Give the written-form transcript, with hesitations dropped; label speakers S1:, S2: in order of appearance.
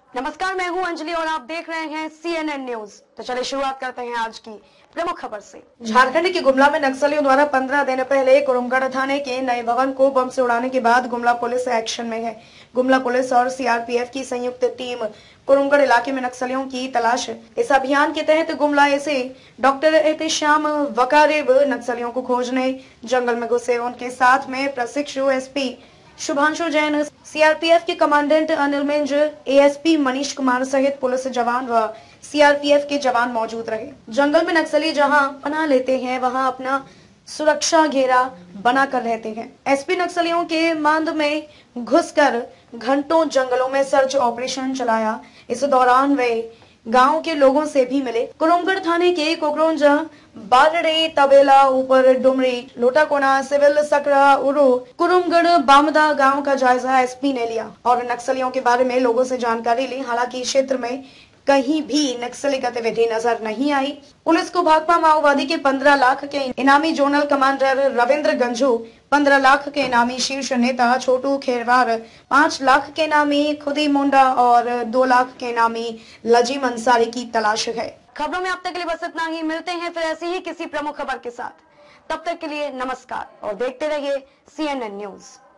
S1: नमस्कार, मैं हूं अंजलि और आप देख रहे हैं CNN न्यूज। तो चलिए शुरुआत करते हैं आज की प्रमुख खबर से। झारखंड के गुमला में नक्सलियों द्वारा 15 दिन पहले कुरुमगढ़ थाने के नए भवन को बम से उड़ाने के बाद गुमला पुलिस एक्शन में है। गुमला पुलिस और CRPF की संयुक्त टीम कुरुमगढ़ इलाके में नक्सलियों की तलाश है। इस अभियान के तहत गुमला ऐसे डॉक्टर एहतेशाम वकारेब नक्सलियों को खोजने जंगल में घुसे। उनके साथ में प्रशिक्षु SP शुभांशु जैन, CRPF के कमांडेंट अनिल मिंज, ASP मनीष कुमार सहित पुलिस जवान व CRPF के जवान मौजूद रहे। जंगल में नक्सली जहां पनाह लेते हैं वहां अपना सुरक्षा घेरा बनाकर रहते हैं। SP नक्सलियों के मांद में घुसकर घंटों जंगलों में सर्च ऑपरेशन चलाया। इस दौरान वे गांव के लोगों से भी मिले। कुरुमगढ़ थाने के कोकरोंजा, बारड़े, तबेला, ऊपर डुमरी, लोटाकोना, सिविल सकरा, उरु, कुरुमगढ़, बामदा गांव का जायजा SP ने लिया और नक्सलियों के बारे में लोगों से जानकारी ली। हालांकि क्षेत्र में कहीं भी नक्सली गतिविधि नजर नहीं आई। पुलिस को भाकपा माओवादी के 15 लाख के इनामी जोनल कमांडर रविंद्र गंजू, 15 लाख के इनामी शीर्ष नेता छोटू खेरवार, 5 लाख के इनामी खुदी मुंडा और 2 लाख के इनामी लजीम अंसारी की तलाश है। खबरों में अब तक के लिए बस इतना ही। मिलते हैं फिर ऐसी ही किसी प्रमुख खबर के साथ। तब तक के लिए नमस्कार और देखते रहिए CNN न्यूज।